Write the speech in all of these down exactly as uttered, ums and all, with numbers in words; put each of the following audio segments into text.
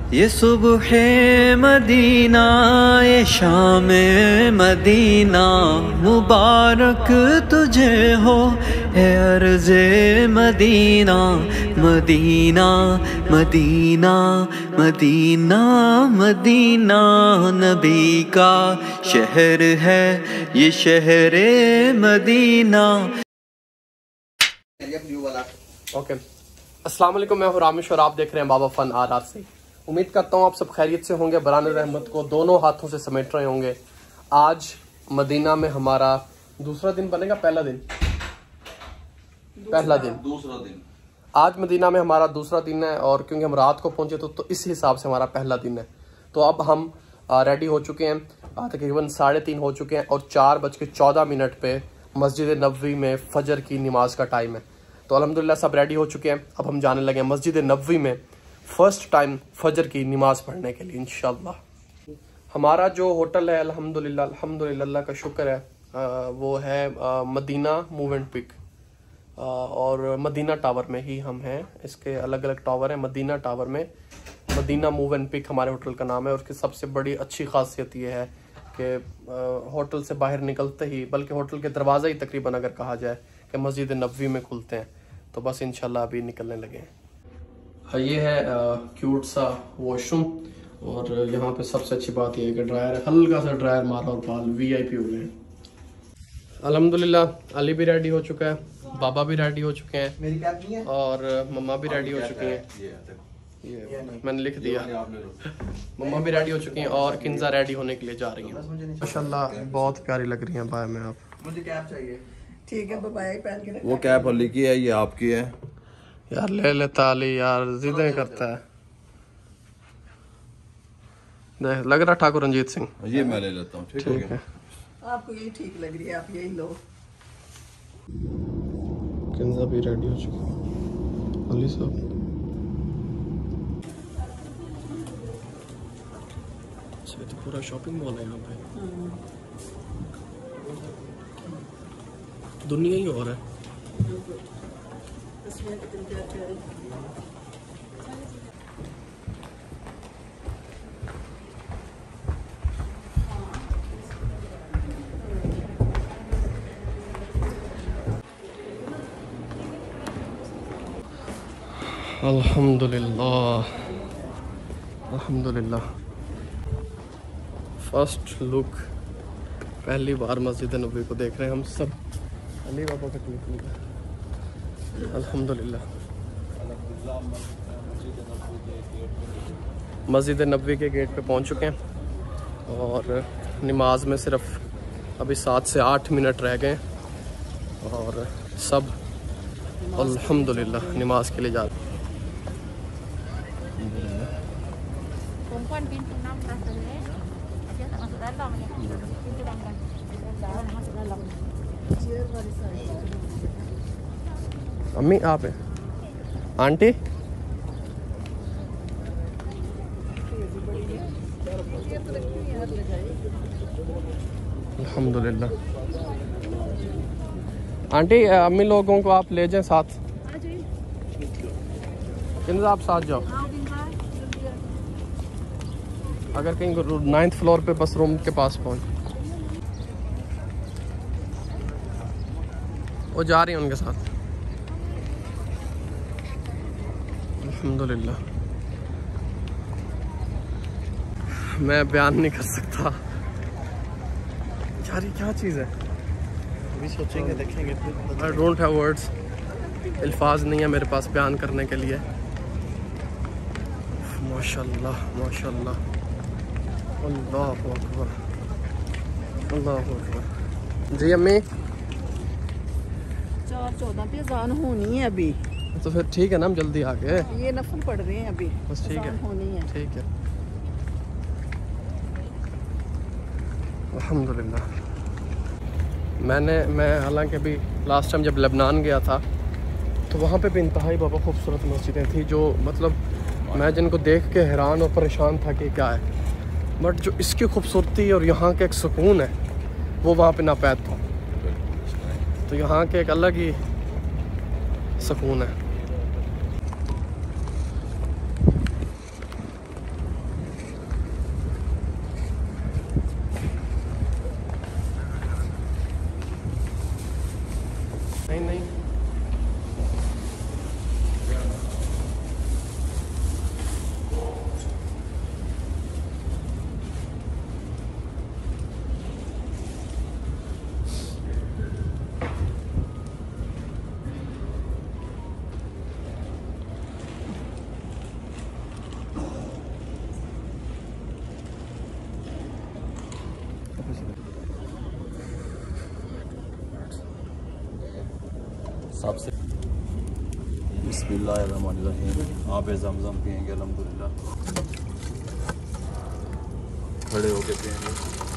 ये सुबह मदीना ये शाम मदीना मुबारक तुझे हो है अर्ज़े Medina Medina Medina Medina Medina नबी का शहर है ये शहर मदीना। ओके अस्सलाम वालेकुम, मैं हूं रामिश और आप देख रहे हैं बाबा फन आर आर से। उम्मीद करता हूं आप सब खैरियत से होंगे, बरान रहमत को दोनों हाथों से समेट रहे होंगे। आज मदीना में हमारा दूसरा दिन बनेगा, पहला दिन पहला दिन दूसरा दिन आज मदीना में हमारा दूसरा दिन है और क्योंकि हम रात को पहुंचे तो, तो इस हिसाब से हमारा पहला दिन है। तो अब हम रेडी हो चुके हैं, तकरीबन साढ़े तीन हो चुके हैं और चार बज के चौदह मिनट पे मस्जिद नबवी में फजर की नमाज का टाइम है। तो अल्हम्दुलिल्लाह सब रेडी हो चुके हैं। अब हम जाने लगे हैं मस्जिद नबवी में फर्स्ट टाइम फजर की नमाज पढ़ने के लिए इंशाल्लाह। हमारा जो होटल है अल्हम्दुलिल्लाह अल्हम्दुलिल्लाह अल्लाह का शुक्र है, आ, वो है आ, मदीना मूव एंड पिक आ, और मदीना टावर में ही हम हैं। इसके अलग अलग टावर हैं। मदीना टावर में मदीना मूव एंड पिक हमारे होटल का नाम है। और उसकी सबसे बड़ी अच्छी खासियत ये है कि होटल से बाहर निकलते ही, बल्कि होटल के दरवाज़ा ही तकरीबन अगर कहा जाए कि मस्जिद नबवी में खुलते हैं। तो बस इंशाल्लाह अभी निकलने लगे हैं। ये है क्यूट सा वॉशरूम और यहाँ पे सबसे अच्छी बात यह है कि ड्रायर है, हल्का सा ड्रायर मारा और बाल वीआईपी हो गए हैं। अल्हम्दुलिल्लाह अली भी रेडी हो चुका है, बाबा भी रेडी हो चुके हैं, मेरी कैप नहीं है, और मम्मा भी रेडी हो चुकी हैं। ये मैंने लिख दिया। मम्मा भी रेडी हो चुकी हैं और किंजा रेडी होने के लिए जा रही हैं। माशाल्लाह बहुत प्यारी लग रही हैं। बाय में आप, मुझे कैप चाहिए। ठीक है बाय, पहन के वो कैप अली की है, ये आपकी है यार। ले लेता अली यार, जिद्दें करता है। देख लग रहा ठाकुर रंजीत सिंह। ये मैं ले लेता हूँ। ठीक, ठीक है, आपको यही ठीक लग रही है, आप यही लो। किंजा भी रेडी हो चुकी है। अली साहब तो पूरा शॉपिंग मॉल है यहाँ पे, दुनिया ही और है। अल्हम्दुलिल्लाह अल्हम्दुलिल्लाह फर्स्ट लुक, पहली बार मस्जिद नबवी को देख रहे हैं हम सब। अली बाबा का क्लिक है अल्हम्दुलिल्लाह। मस्जिद नबवी के गेट पे पहुंच चुके हैं और नमाज में सिर्फ अभी सात से आठ मिनट रह गए और सब अल्हम्दुलिल्लाह नमाज के लिए जा रहे हैं। अम्मी आप है, आंटी अल्हम्दुलिल्लाह। आंटी अम्मी लोगों को आप ले जाएं साथ, किन्जा आप साथ जाओ। अगर कहीं नाइन्थ फ्लोर पे बस रूम के पास पहुंच, वो जा रही हैं उनके साथ। अल्हम्दुलिल्लाह मैं बयान नहीं कर सकता यार, ये क्या चीज़ है। अभी सोचेंगे देखेंगे। आई डोंट हैव वर्ड्स, अल्फाज नहीं है मेरे पास बयान करने के लिए। माशाल्लाह माशाल्लाह, अल्लाहु अकबर अल्लाहु अकबर। जी अम्मी चार चौदह पे अजान होनी है अभी, तो फिर ठीक है ना, हम जल्दी आ गए। ये नफल पढ़ रहे हैं अभी, बस ठीक है होनी है। ठीक है अल्हम्दुलिल्लाह। मैंने मैं हालांकि अभी लास्ट टाइम जब लेबनान गया था तो वहाँ पे भी इंतहाई बाबा खूबसूरत मस्जिदें थी, जो मतलब मैं जिनको देख के हैरान और परेशान था कि क्या है, बट जो इसकी खूबसूरती और यहाँ का एक सुकून है वो वहाँ पे नापैद था। तो यहाँ के एक अलग ही सुकून है। सबसे बिस्मिल्लाहिर्रहमानिर्रहीम। आप ज़मज़म पिएंगे अल्हम्दुलिल्लाह, खड़े होके पिएंगे।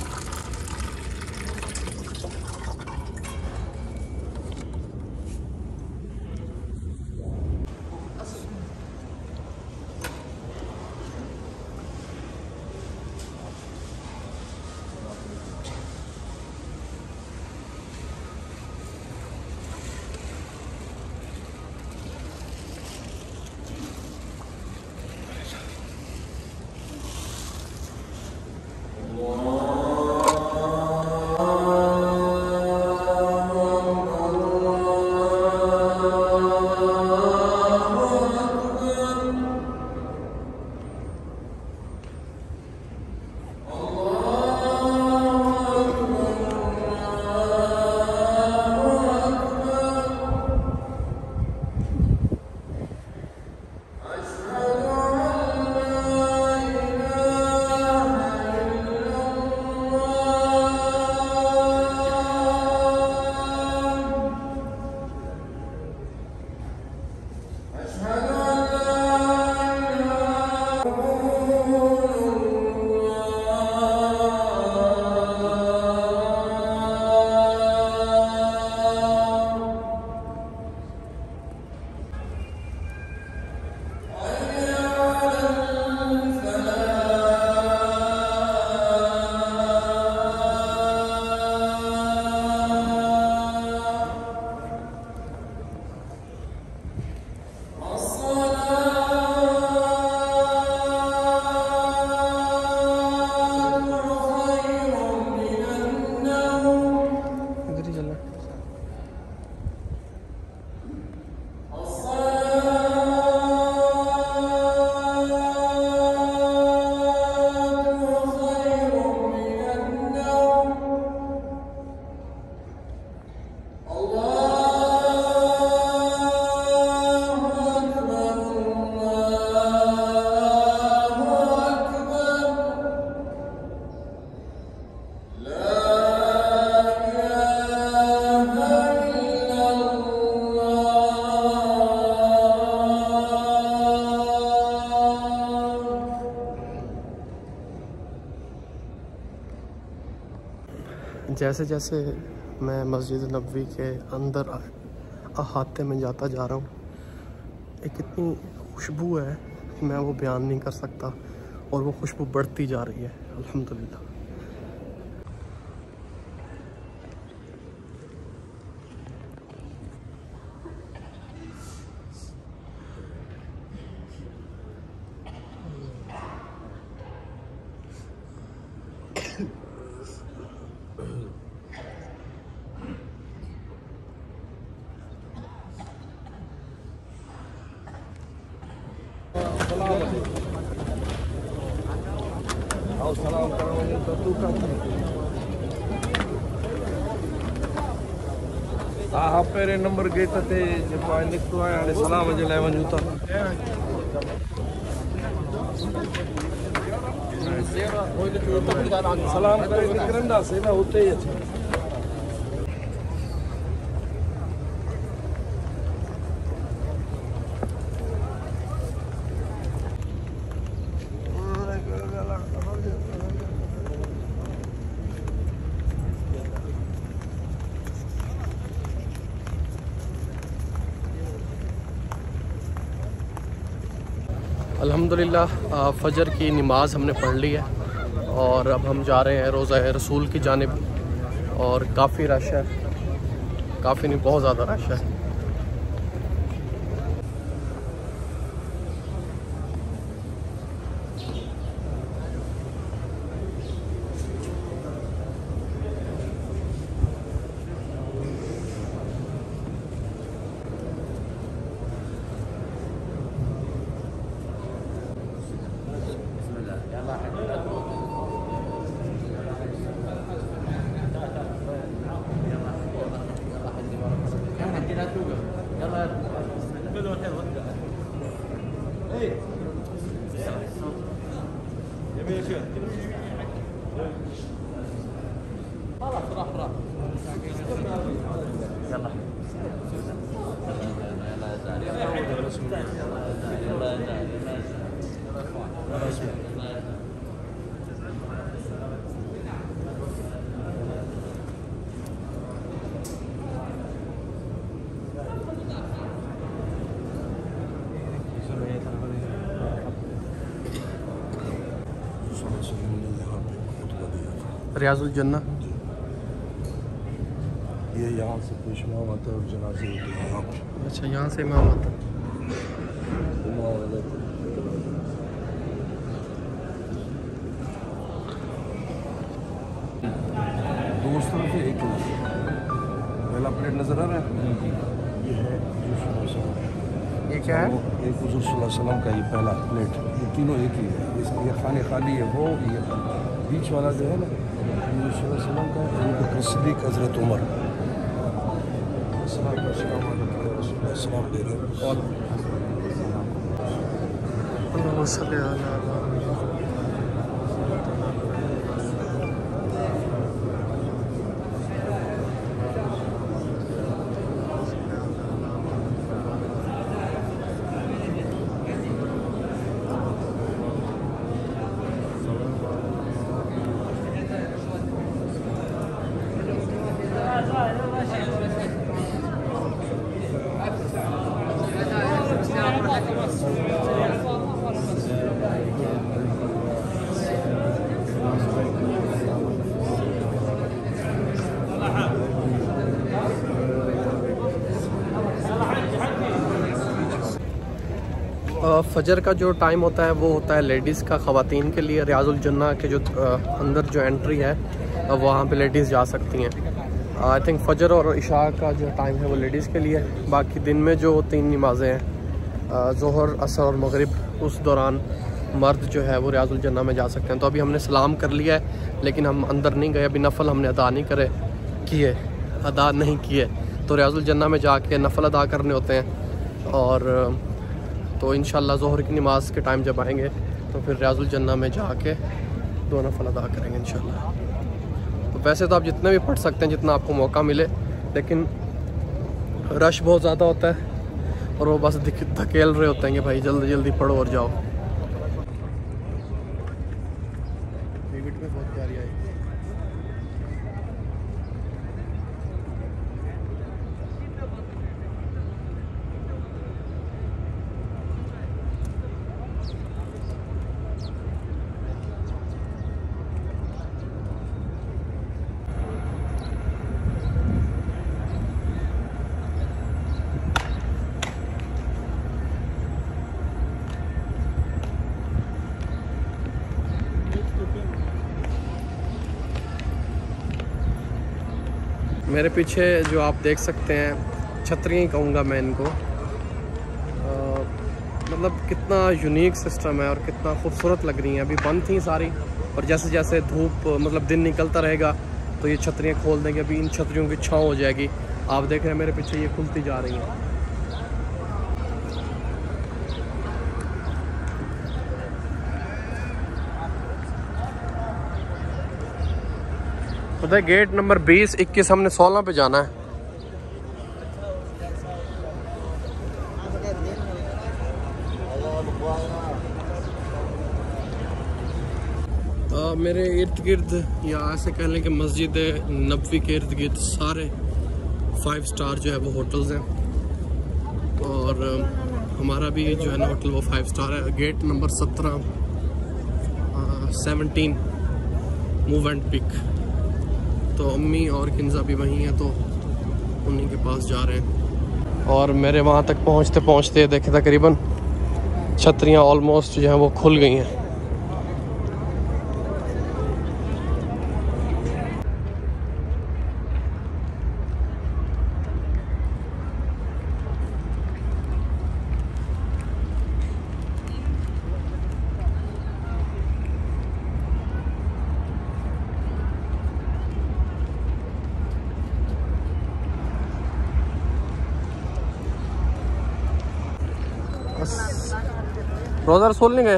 जैसे जैसे मैं मस्जिद नबवी के अंदर अहाते में जाता जा रहा हूँ, एक इतनी खुशबू है मैं वो बयान नहीं कर सकता, और वो खुशबू बढ़ती जा रही है अल्हम्दुलिल्लाह। हाँ पेरे नंबर गए थे जो पाँच निकतो आया ने सलाम जे लाइ वञूं था। सलाम करे निकिरंदासीं न हुते ई अची। अल्हम्दुलिल्लाह फ़जर की नमाज़ हमने पढ़ ली है और अब हम जा रहे हैं रोज़ा रसूल की जानिब, और काफ़ी रश है, काफ़ी नहीं बहुत ज़्यादा रश है। रियाजुल जन्ना। ये यहाँ से पेश इमाम आता है और जनाजे होते हैं यहाँ पे। अच्छा, यहाँ से इमाम आता है। दो तरफ से एक पहला प्लेट नजर आ रहा है, ये है ये क्या है? एक हुज़ूर सल्लल्लाहु अलैहि वसल्लम का ये पहला प्लेट, ये तीनों एक ही है। इस ये खाने खाली है वो, ये बीच वाला जो है ना हुज़ूर सल्लल्लाहु अलैहि वसल्लम का, अबू बकर सिद्दीक़, हज़रत उमर। अस्सलाम अस्सलाम दे रहे हैं। फजर का जो टाइम होता है वो होता है लेडीज़ का, ख़वातीन के लिए। रियाजुल जन्ना के जो अंदर जो एंट्री है वहाँ पे लेडीज़ जा सकती हैं। आई थिंक फजर और इशा का जो टाइम है वो लेडीज़ के लिए। बाकी दिन में जो तीन नमाज़ें हैं, ज़ोहर, असर और मगरिब, उस दौरान मर्द जो है वो रियाजुल जन्ना में जा सकते हैं। तो अभी हमने सलाम कर लिया है, लेकिन हम अंदर नहीं गए। अभी नफल हमने अदा नहीं करे किए अदा नहीं किए तो रियाजुल जन्ना में जाके नफल अदा करने होते हैं। और तो इंशाल्लाह ज़ोहर की नमाज के टाइम जब आएंगे तो फिर रियाजुल जन्ना में जाके दो नफल अदा करेंगे इंशाल्लाह। तो वैसे तो आप जितने भी पढ़ सकते हैं, जितना आपको मौका मिले, लेकिन रश बहुत ज़्यादा होता है और वो बस धकेल रहे होते हैं कि भाई जल्दी जल्दी पढ़ो और जाओ। बहुत प्यारी आई। मेरे पीछे जो आप देख सकते हैं छतरियाँ कहूँगा मैं इनको, आ, मतलब कितना यूनिक सिस्टम है और कितना खूबसूरत लग रही हैं। अभी बंद थी सारी, और जैसे जैसे धूप मतलब दिन निकलता रहेगा तो ये छतरियाँ खोल देंगे। अभी इन छतरियों की छाँव हो जाएगी। आप देख रहे हैं मेरे पीछे ये खुलती जा रही हैं। पता है गेट नंबर बीस, इक्कीस, हमने सोलह पे जाना है। आ, मेरे इर्द गिर्द या ऐसे कह लें कि मस्जिद नबवी के इर्द गिर्द सारे फाइव स्टार जो है वो होटल्स हैं, और हमारा भी जो है ना होटल वो फाइव स्टार है। गेट नंबर सत्रह, सेवनटीन, मूव एंड पिक। तो अम्मी और किन्जा भी वहीं हैं, तो उन्हीं के पास जा रहे हैं। और मेरे वहाँ तक पहुँचते पहुँचते देखे तकरीबन छतरियाँ ऑलमोस्ट जो हैं वो खुल गई हैं। रोज़ा रसूल नहीं गए?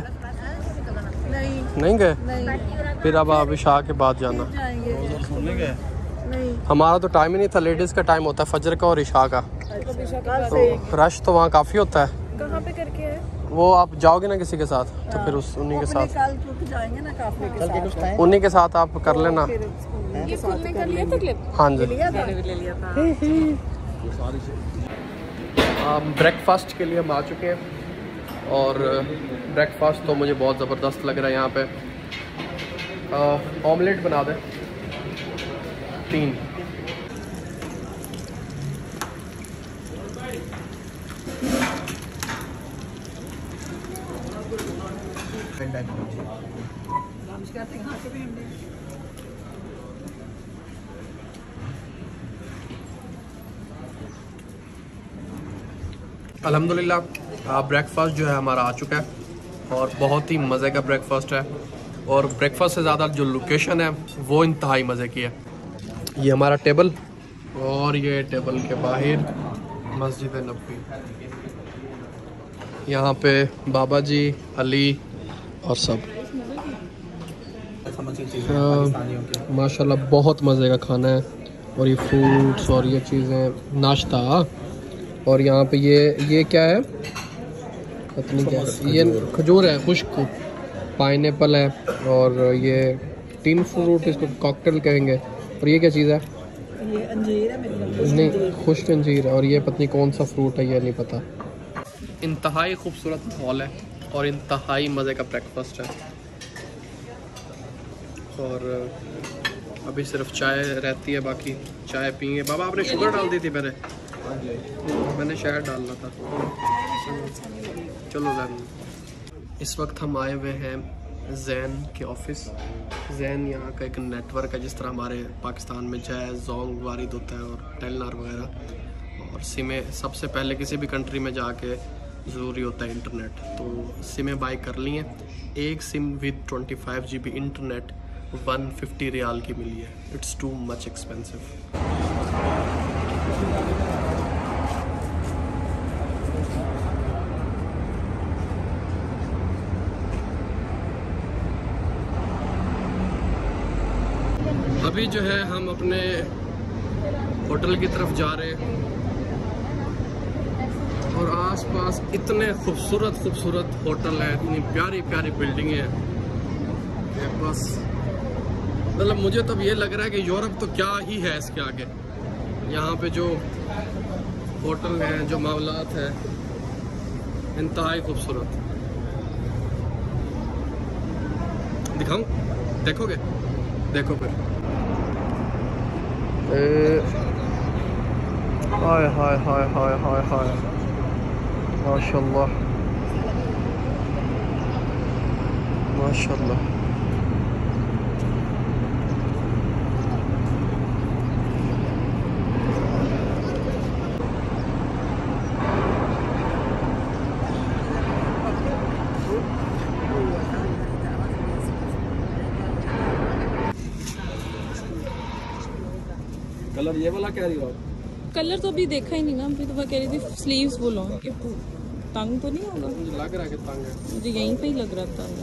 नहीं नहीं गए? नहीं फिर अब आप इशा के बाद जाना। जाएंगे। रोज़ा रसूल नहीं गए? हमारा तो टाइम ही नहीं था। लेडीज़ का टाइम होता है फजर का और इशा का, तो रश तो वहाँ काफ़ी होता है। कहाँ पे करके है वो आप जाओगे ना किसी के साथ तो फिर उस उन्हीं के साथ कल रुक जाएंगे ना काफले के साथ, उन्हीं के साथ आप कर लेना। ये खुलने का लिया था क्लिप? हाँ जी, मैंने भी ले लिया था। ब्रेकफास्ट के लिए हम आ चुके हैं और ब्रेकफास्ट तो मुझे बहुत ज़बरदस्त लग रहा है। यहाँ पे ऑमलेट बना दें तीन। अल्हम्दुलिल्लाह ब्रेकफास्ट जो है हमारा आ चुका है और बहुत ही मज़े का ब्रेकफास्ट है। और ब्रेकफास्ट से ज़्यादा जो लोकेशन है वो इंतहाई मज़े की है। ये हमारा टेबल और ये टेबल के बाहर मस्जिद नबवी, यहाँ पे बाबा जी, अली और सब। माशाल्लाह बहुत मज़े का खाना है और ये फ्रूट्स और ये चीज़ें, नाश्ता। और यहाँ पे ये ये क्या है पता नहीं क्या है, ये खजूर है, खुश्क पाइनएप्पल है और ये टीन फ्रूट, इसको कॉकटेल कहेंगे। और ये क्या चीज़ है? ये अंजीर है मेरी, नहीं खुश्क अंजीर है। और ये पता नहीं कौन सा फ्रूट है, ये नहीं पता। इंतहाई खूबसूरत हॉल है और इंतहाई मज़े का ब्रेकफास्ट है। और अभी सिर्फ चाय रहती है, बाकी चाय पियेंगे। बाबा आपने शुगर डाल दी थी पहले? मैंने शहद डालना था। चलो जैन, इस वक्त हम आए हुए हैं जैन के ऑफिस। जैन यहाँ का एक नेटवर्क है, जिस तरह हमारे पाकिस्तान में जैज़, जोंग, वारिद होता है और टेलनार वगैरह। और सिमें सबसे पहले किसी भी कंट्री में जाके ज़रूरी होता है इंटरनेट, तो सिमें बाई कर ली हैं। एक SIM with twenty five G B internet one fifty riyal की मिली है। It's too much expensive. अभी जो है हम अपने होटल की तरफ जा रहे हैं और आसपास इतने खूबसूरत खूबसूरत होटल हैं, इतनी प्यारी प्यारी बिल्डिंगें हैं। बस मतलब मुझे तो ये लग रहा है कि यूरोप तो क्या ही है इसके आगे। यहाँ पे जो होटल हैं, जो मामलात हैं, इंतहाई खूबसूरत। दिखाऊं? देखोगे? देखो फिर। हाय हाय हाय हाय हाय हाय, माशाल्लाह माशाल्लाह। कलर ये वाला कह रही हो आप? कलर तो अभी देखा ही नहीं ना, अभी तो मैं कह रही थी स्लीव्स बोलो कि तंग तो नहीं होगा। मुझे लग रहा है कि तंग है, मुझे यहीं पे ही लग रहा था।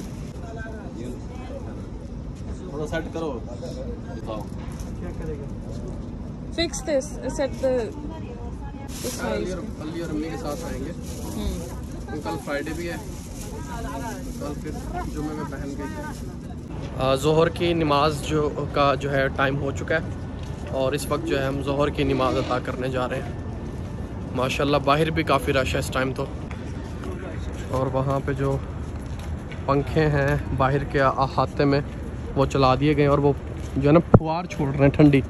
थोड़ा सेट करो, बताओ क्या करेगा। Fix this, set the size. Ali और अम्मी के साथ आएंगे, तो कल फ्राइडे भी है, कल फिर जुम्मे में बहन गई। ज़ोहर की नमाज जो का जो है टाइम हो चुका है और इस वक्त जो है हम ज़ोहर की नमाज़ अता करने जा रहे हैं। माशाल्लाह बाहर भी काफ़ी रश है इस टाइम तो। और वहाँ पे जो पंखे हैं बाहर के अहाते में वो चला दिए गए और वो जो है ना फुहार छोड़ रहे हैं ठंडी।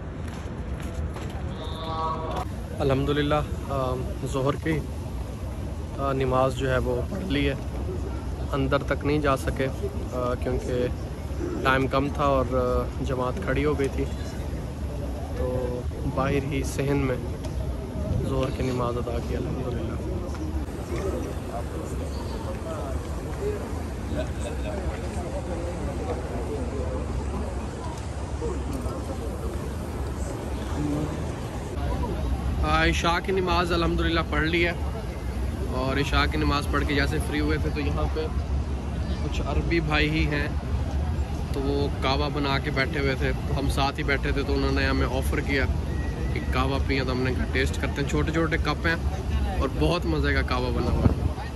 अल्हम्दुलिल्लाह ज़ोहर की नमाज जो है वो पढ़ ली है। अंदर तक नहीं जा सके क्योंकि टाइम कम था और जमात खड़ी हो गई थी, तो बाहर ही सहन में ज़ोहर की नमाज अदा की अल्हम्दुलिल्लाह। इशा की नमाज अल्हम्दुलिल्लाह पढ़ ली है और इशा की नमाज़ पढ़ के जैसे फ्री हुए थे तो यहाँ पे कुछ अरबी भाई ही हैं तो वो कहवा बना के बैठे हुए थे, तो हम साथ ही बैठे थे, तो उन्होंने हमें ऑफ़र किया कि कहवा पिए, तो हमने कहा टेस्ट करते हैं। छोटे छोटे कप हैं और बहुत मज़े का कहवा बना हुआ है।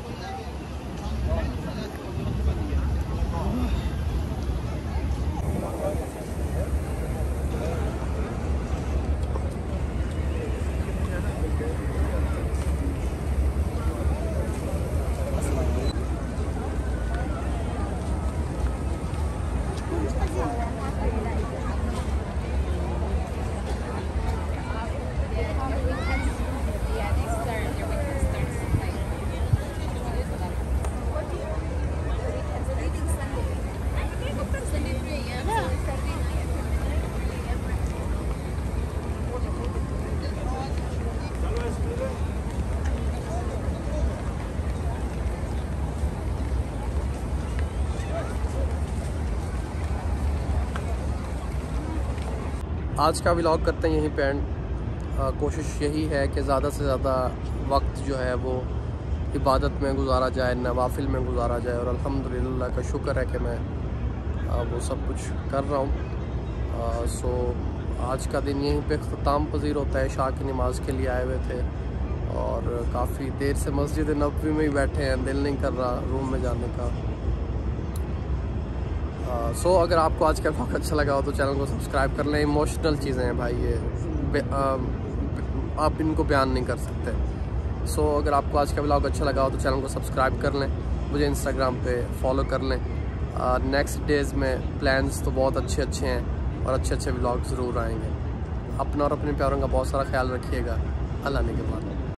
आज का व्लॉग करते हैं यहीं पे एंड। कोशिश यही है कि ज़्यादा से ज़्यादा वक्त जो है वो इबादत में गुजारा जाए, नवाफिल में गुजारा जाए, और अल्हम्दुलिल्लाह का शुक्र है कि मैं आ, वो सब कुछ कर रहा हूँ। सो आज का दिन यहीं पे ख़त्म पजीर होता है। शाह की नमाज़ के लिए आए हुए थे और काफ़ी देर से मस्जिद नबवी में ही बैठे हैं, दिल नहीं कर रहा रूम में जाने का। सो so, अगर आपको आज का व्लॉग अच्छा लगा हो तो चैनल को सब्सक्राइब कर लें। इमोशनल चीज़ें हैं भाई ये, आ, आप इनको बयान नहीं कर सकते। सो so, अगर आपको आज का व्लॉग अच्छा लगा हो तो चैनल को सब्सक्राइब कर लें, मुझे इंस्टाग्राम पे फॉलो कर लें। नेक्स्ट डेज़ में प्लान्स तो बहुत अच्छे अच्छे हैं और अच्छे अच्छे व्लॉग ज़रूर आएंगे। अपना और अपने प्यारों का बहुत सारा ख्याल रखिएगा। अल्लाह ने के बाद।